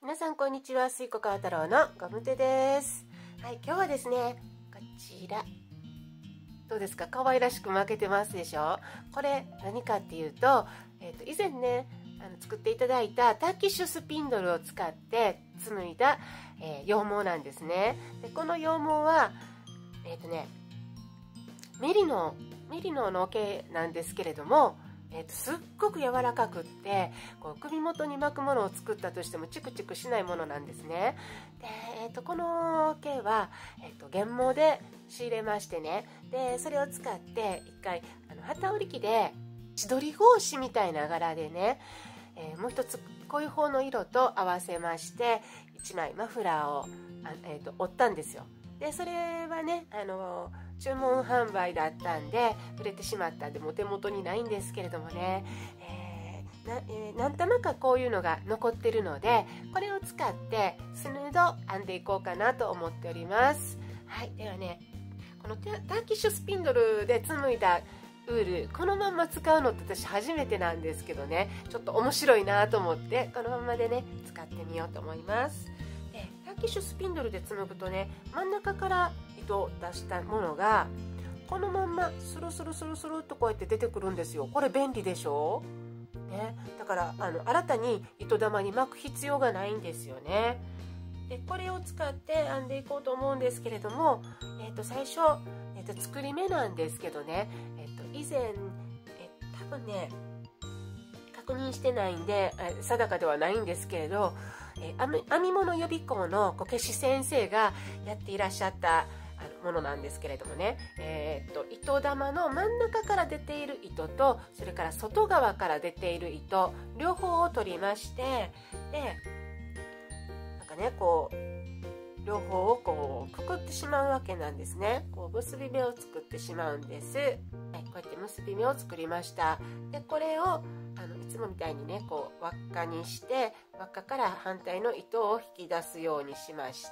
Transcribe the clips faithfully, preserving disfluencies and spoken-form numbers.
皆さんこんにちは、すいこかわ太郎のゴム手です。はい、今日はですね、こちらどうですか、可愛らしく巻けてますでしょ。これ何かっていうと、えー、と以前ねあの作っていただいたターキッシュスピンドルを使って紡いだ、えー、羊毛なんですね。でこの羊毛はえっ、ー、とねメリノメリノの毛なんですけれども、えー、とすっごく柔らかくってこう首元に巻くものを作ったとしてもチクチクしないものなんですね。で、えー、とこの毛は、えー、と原毛で仕入れましてね、でそれを使って一回あの機織り機で千鳥格子みたいな柄でね、えー、もう一つこういう方の色と合わせましていちまいマフラーをあ、えー、と折ったんですよ。でそれはねあの注文販売だったんで売れてしまったんでもう手元にないんですけれどもね、えーなえー、何玉かこういうのが残ってるのでこれを使ってスヌード編んでいこうかなと思っております。はい、ではねこのターキッシュスピンドルで紡いだウールこのまんま使うのって私初めてなんですけどね、ちょっと面白いなと思ってこのままでね使ってみようと思います。でターキッシュスピンドルで紡ぐとね真ん中から糸を出したものがこのまんまスルスルスルスルっとこうやって出てくるんですよ。これ便利でしょ、ね、だからあの新たに糸玉に巻く必要がないんですよね。でこれを使って編んでいこうと思うんですけれども、えー、と最初、えー、と作り目なんですけどね、えー、と以前、えー、多分ね確認してないんで定かではないんですけれど、えー、編み、編み物予備校のこけし先生がやっていらっしゃったものなんですけれどもね、えー、と糸玉の真ん中から出ている糸とそれから外側から出ている糸両方を取りまして、でなんかねこう両方をこうくくってしまうわけなんですね。こう結び目を作ってしまうんです、はい、こうやって結び目を作りました。でこれをあのいつもみたいにねこう輪っかにして輪っかから反対の糸を引き出すようにしまして、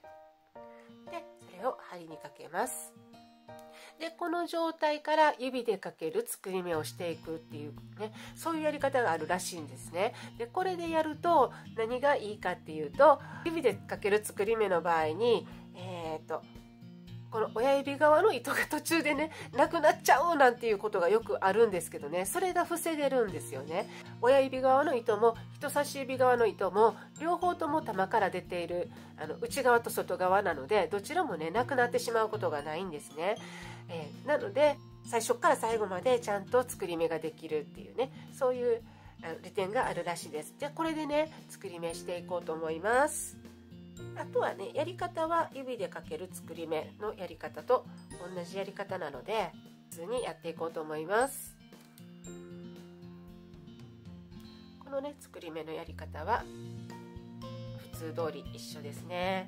でそれを針にかけます。でこの状態から指でかける作り目をしていくっていうね、そういうやり方があるらしいんですね。でこれでやると何がいいかっていうと、指でかける作り目の場合にえー、とこの親指側の糸が途中でねなくなっちゃうなんていうことがよくあるんですけどね、それが防げるんですよね。親指側の糸も人差し指側の糸も両方とも玉から出ているあの内側と外側なのでどちらもねなくなってしまうことがないんですね。えー、なので最初から最後までちゃんと作り目ができるっていうね、そういう利点があるらしいです。じゃあこれでね作り目していこうと思います。あとはねやり方は指でかける作り目のやり方と同じやり方なので普通にやっていこうと思います。このね作り目のやり方は普通通り一緒ですね。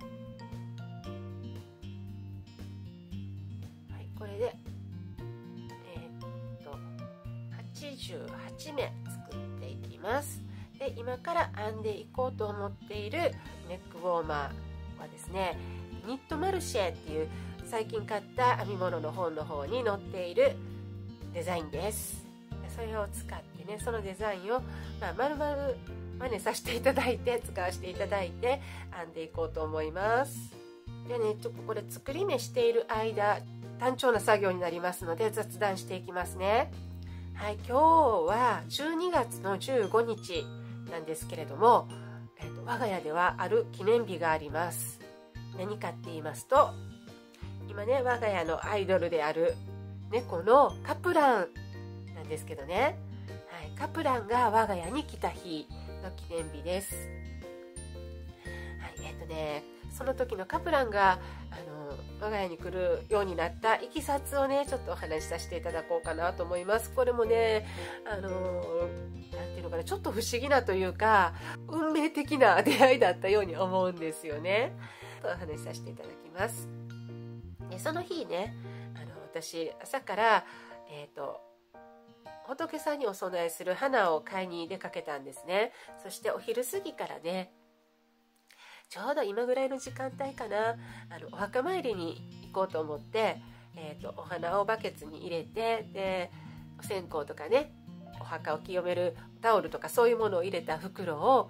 はい、これでえー、っとはちじゅうはちめ作っていきます。で今から編んでいこうと思っているネックウォーマーはですね、ニットマルシェっていう最近買った編み物の本の方に載っているデザインです。それを使ってねそのデザインを、まあ、丸々真似させていただいて使わせていただいて編んでいこうと思います。でねちょっとこれ作り目している間単調な作業になりますので雑談していきますね。はい、今日はじゅうにがつのじゅうごにちなんですけれども、えーと、我が家ではある記念日があります。何かって言いますと、今ね我が家のアイドルである猫のカプランなんですけどね、はい、カプランが我が家に来た日の記念日です。はい、えっ、ー、とねその時のカプランがあの我が家に来るようになったいきさつをねちょっとお話しさせていただこうかなと思います。これもねあのなんていうのかな、ちょっと不思議なというか運命的な出会いだったように思うんですよね。とお話しさせていただきます。でその日ねあの私朝からえっ、ー、と仏さんにお供えする花を買いに出かけたんですね。そしてお昼過ぎからねちょうど今ぐらいの時間帯かな、あのお墓参りに行こうと思って、えーと、お花をバケツに入れて、でお線香とかねお墓を清めるタオルとかそういうものを入れた袋を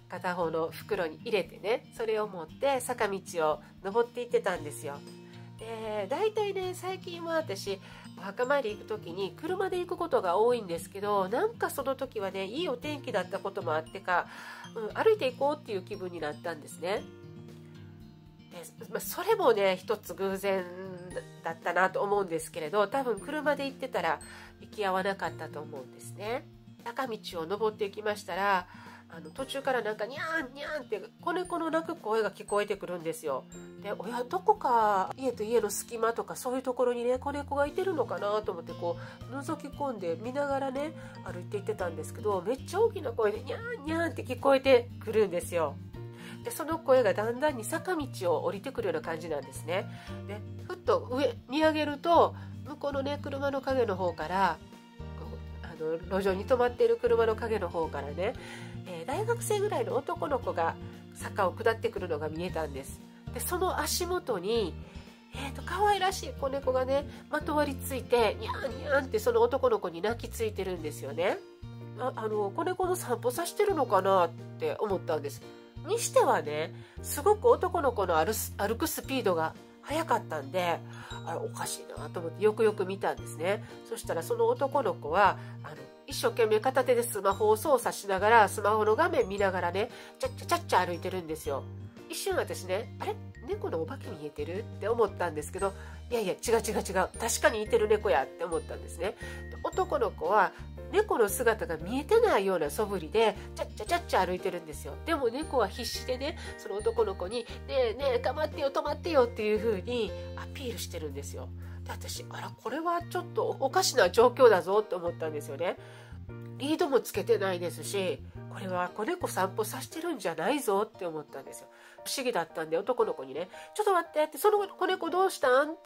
片方の袋に入れてね、それを持って坂道を登っていってたんですよ。で大体ね、最近は私お墓参り行く時に車で行くことが多いんですけど、なんかその時はね、いいお天気だったこともあってか、うん、歩いて行こうっていう気分になったんですね。で、まあ、それもね一つ偶然だったなと思うんですけれど、多分車で行ってたら行き合わなかったと思うんですね。坂道を登っていきましたら、あの途中からなんかニャンニャンって子猫の鳴く声が聞こえてくるんですよ。で、おや、どこか家と家の隙間とかそういうところにね子猫がいてるのかなと思ってこう覗き込んで見ながらね歩いていってたんですけど、めっちゃ大きな声でニャンニャンって聞こえてくるんですよ。でその声がだんだんに坂道を降りてくるような感じなんですね。でふっと上見上げると、向こうのね車の影の方から、あの路上に止まっている車の影の方からね、えー、大学生ぐらいの男の子が坂を下ってくるのが見えたんです。でその足元に、えーと、可愛らしい子猫がねまとわりついてニャンニャンってその男の子に泣きついてるんですよね。ああの子猫の散歩させてるのかなって思ったんです。にしてはね、すごく男の子の歩くスピードが速かったんで、あれおかしいなと思ってよくよく見たんですね。そしたらその男の子はあの一生懸命片手でスマホを操作しながら、スマホの画面見ながらね、ちゃっちゃちゃっちゃ歩いてるんですよ。一瞬私ね、あれ猫のお化け見えてるって思ったんですけど、いやいや違う違う違う、確かに似てる猫やって思ったんですね。男の子は猫の姿が見えてないような素振りでちゃっちゃちゃっちゃ歩いてるんですよ。でも猫は必死でね、その男の子に「ねえねえ構ってよ止まってよ」っていう風にアピールしてるんですよ。で私、あらこれはちょっとおかしな状況だぞって思ったんですよね。リードもつけてないですし、これは子猫散歩させてるんじゃないぞって思ったんですよ。不思議だったんで男の子にね「ちょっと待って」って、「その子猫どうしたん?」って、「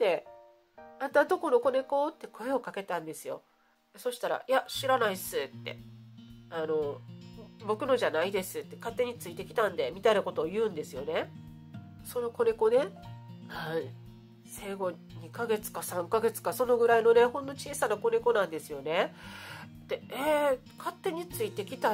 あんたどこの子猫?」って声をかけたんですよ。そしたら「いや知らないっす」って「あの僕のじゃないです」って、勝手についてきたんでみたいなことを言うんですよね。その子猫ね、はい、生後にかげつかさんかげつかそのぐらいのね、ほんの小さな子猫なんですよね。で、えー、勝手についてきたって、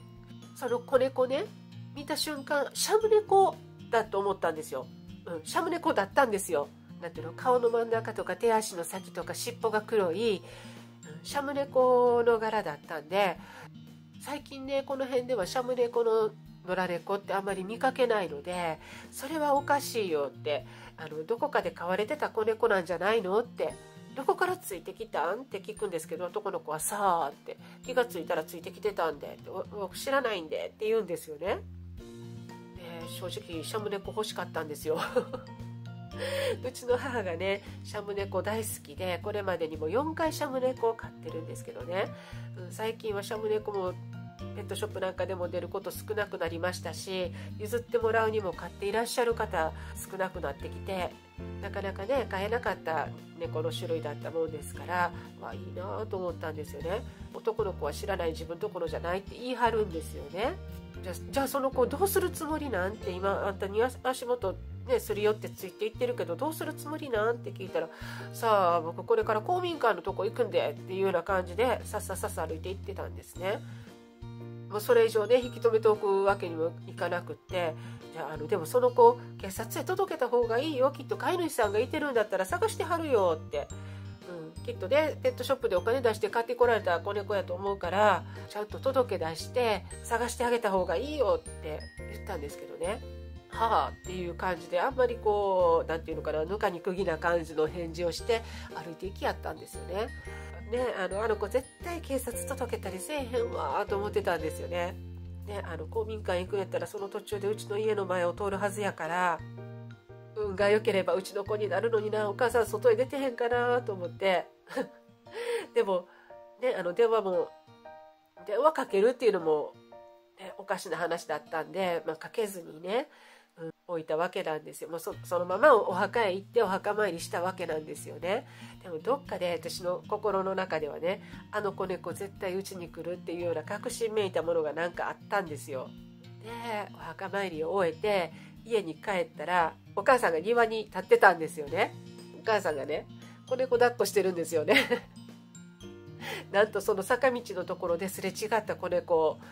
その子猫ね見た瞬間シャム猫だと思ったんですよ。うん、シャム猫だったんですよ。なんていうの、顔の真ん中とか手足の先とか尻尾が黒いシャム猫の柄だったんで、最近ねこの辺ではシャム猫の野良猫ってあんまり見かけないので、それはおかしいよって、あのどこかで飼われてた子猫なんじゃないのって、どこからついてきたんって聞くんですけど、男の子はさあって、気がついたらついてきてたんでって、僕知らないんでって言うんですよね。で正直シャム猫欲しかったんですよ。うちの母がねシャム猫大好きで、これまでにもよんかいシャム猫を飼ってるんですけどね、うん、最近はシャム猫もペットショップなんかでも出ること少なくなりましたし、譲ってもらうにも飼っていらっしゃる方少なくなってきて、なかなかね飼えなかった猫の種類だったもんですから、わいいなと思ったんですよね。男の子は知らない、自分どころじゃないって言い張るんですよね。じゃあ、じゃあその子どうするつもりなんて、今あんたに足元ね、すり寄ってついていってるけどどうするつもりなんって聞いたら、さあ僕これから公民館のとこ行くんでっていうような感じでさっささっさ歩いて行ってたんですね。もうそれ以上ね引き止めておくわけにもいかなくって、じゃあ、あのでもその子警察へ届けた方がいいよ、きっと飼い主さんがいてるんだったら探してはるよって、うん、きっとねペットショップでお金出して買ってこられた子猫やと思うから、ちゃんと届け出して探してあげた方がいいよって言ったんですけどね、はあっていう感じで、あんまりこうなんていうのかな、ぬかに釘な感じの返事をして歩いていきやったんですよね。ね、あのあの子絶対警察届けたりせえへんわと思ってたんですよね。ね、あの公民館行くんやったらその途中でうちの家の前を通るはずやから、運が良ければうちの子になるのにな、お母さん外へ出てへんかなと思ってでも、ね、あの電話も電話かけるっていうのも、ね、おかしな話だったんで、まあ、かけずにね、うん、置いたわけなんですよ。もう そ, そのままお墓へ行ってお墓参りしたわけなんですよね。でもどっかで私の心の中ではね、あの子猫絶対うちに来るっていうような確信めいたものがなんかあったんですよ。でお墓参りを終えて家に帰ったら、お母さんが庭に立ってたんですよね。お母さんがね子猫抱っこしてるんですよねなんとその坂道のところですれ違った子猫を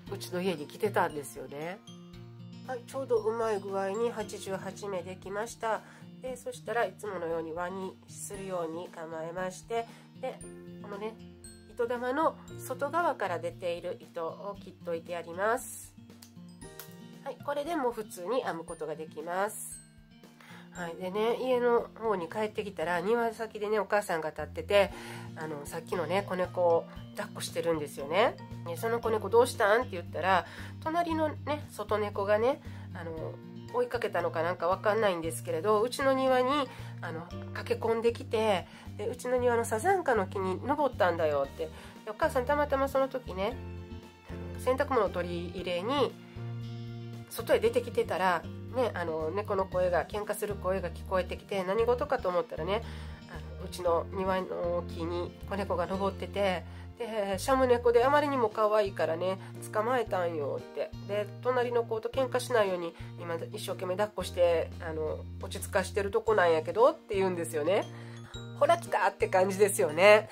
うちの家に来てたんですよね。はい、ちょうどうまい具合にはちじゅうはちめできました。でそしたらいつものように輪にするように構えまして、でこのね糸玉の外側から出ている糸を切っておいてやります。はい、これでもう普通に編むことができます。はい、でね、家の方に帰ってきたら庭先でねお母さんが立ってて、あのさっきのね子猫を抱っこしてるんですよね。でその子猫どうしたんって言ったら、隣のね外猫がねあの追いかけたのかなんかわかんないんですけれど、うちの庭にあの駆け込んできて、でうちの庭のサザンカの木に登ったんだよって。でお母さんたまたまその時ね洗濯物取り入れに外へ出てきてたらね、あの猫の声が喧嘩する声が聞こえてきて、何事かと思ったらね、あのうちの庭の木に子猫が登ってて、でシャム猫であまりにも可愛いからね捕まえたんよって。で隣の子と喧嘩しないように今一生懸命抱っこしてあの落ち着かしてるとこなんやけどって言うんですよね。ほら来たって感じですよね。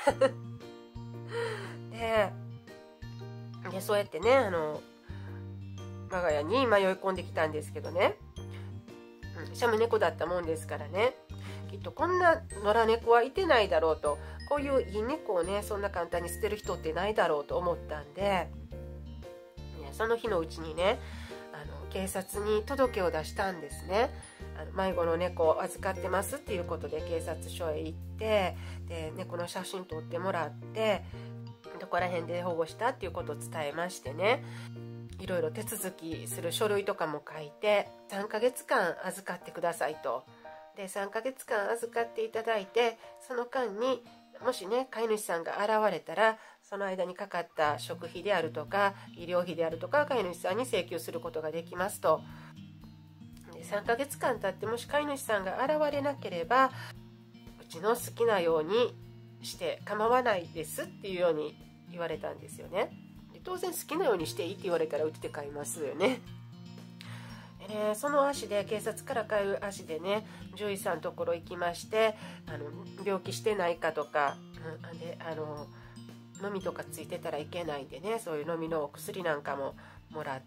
ででそうやってねあの我が家に迷い込んできたんですけどね、うん、シャム猫だったもんですからね、きっとこんな野良猫はいてないだろうと、こういういい猫をねそんな簡単に捨てる人ってないだろうと思ったんで、ね、その日のうちにねあの警察に届けを出したんですね。あの迷子の猫を預かってますっていうことで警察署へ行って、で猫の写真撮ってもらって、どこら辺で保護したっていうことを伝えましてね、いろいろ手続きする書類とかも書いてさんかげつかん預かってくださいと。でさんかげつかん預かっていただいて、その間にもしね飼い主さんが現れたら、その間にかかった食費であるとか医療費であるとか飼い主さんに請求することができますと。でさんかげつかん経ってもし飼い主さんが現れなければ、うちの好きなようにして構わないですっていうように言われたんですよね。当然好きなようにしていいって言われたらうちで買いますよね。でねその足で警察から帰る足でね獣医さんのところ行きまして、あの病気してないかとか、うん、であの飲みとかついてたらいけないんでね、そういう飲みのお薬なんかももらって、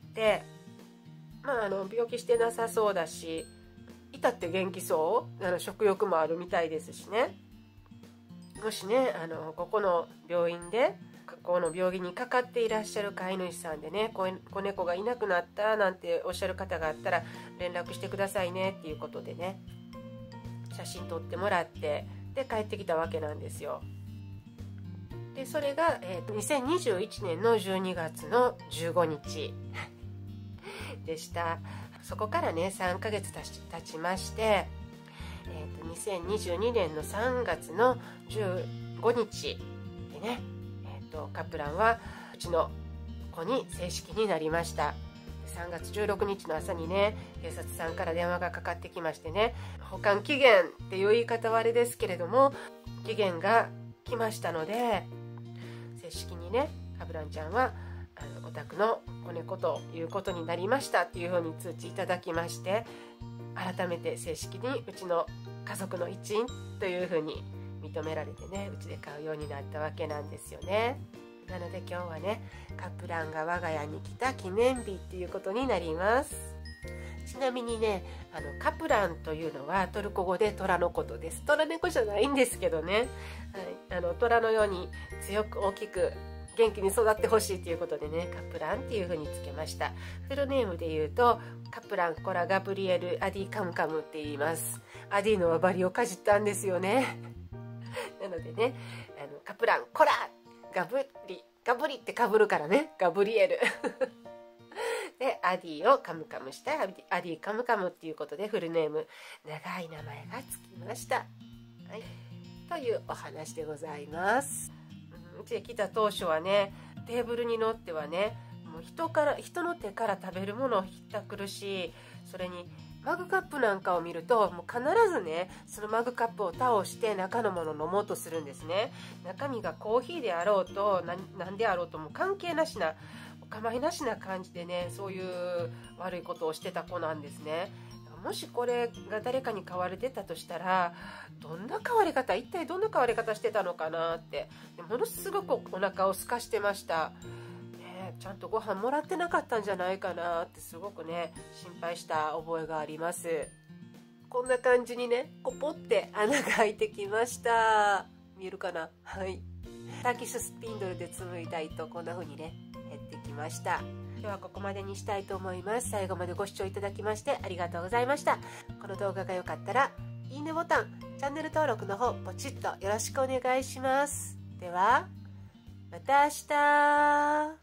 まあ、あの病気してなさそうだし、いたって元気そう、あの食欲もあるみたいですしね、もしねあのここの病院でこの病気にかかっていらっしゃる飼い主さんでね、子猫がいなくなったなんておっしゃる方があったら連絡してくださいねっていうことでね、写真撮ってもらってで帰ってきたわけなんですよ。でそれが、えー、にせんにじゅういちねんのじゅうにがつのじゅうごにちでした。そこからねさんかげつたち、経ちまして、えー、とにせんにじゅうにねんのさんがつのじゅうごにちでね、カプランはうちの子に正式になりました。さんがつじゅうろくにちの朝にね警察さんから電話がかかってきましてね、保管期限っていう言い方はあれですけれども期限が来ましたので、正式にねカプランちゃんはあのお宅の子猫ということになりましたっていうふうに通知いただきまして、改めて正式にうちの家族の一員というふうに認められてね、うちで飼うようになったわけなんですよね。なので今日はねカプランが我が家に来た記念日っていうことになります。ちなみにねあのカプランというのはトルコ語で虎のことです。虎猫じゃないんですけどね、はい、あの虎のように強く大きく元気に育ってほしいということでねカプランっていう風につけました。フルネームで言うとカプランコラガブリエルアディカムカムって言います。アディの輪針をかじったんですよね。なのでねあのカプランコラガブリガブリってかぶるからねガブリエルでアディをカムカムしたアディカムカムっていうことでフルネーム長い名前がつきました、はい、というお話でございます。うちへ来た当初はねテーブルに乗ってはねもう人から人の手から食べるものをひったくるし、それにマグカップなんかを見るともう必ずねそのマグカップを倒して中のものを飲もうとするんですね。中身がコーヒーであろうと何であろうとも関係なしなお構いなしな感じでねそういう悪いことをしてた子なんですね。もしこれが誰かに飼われてたとしたらどんな飼われ方一体どんな飼われ方してたのかなって、ものすごくお腹を空かしてました。 ちゃんとご飯もらってなかったんじゃないかなってすごくね心配した覚えがあります。こんな感じにねコポって穴が開いてきました。見えるかな。はい、ターキッシュスピンドルで紡いだ糸、こんな風にね減ってきました。今日はここまでにしたいと思います。最後までご視聴いただきましてありがとうございました。この動画が良かったらいいねボタン、チャンネル登録の方ポチッとよろしくお願いします。ではまた明日。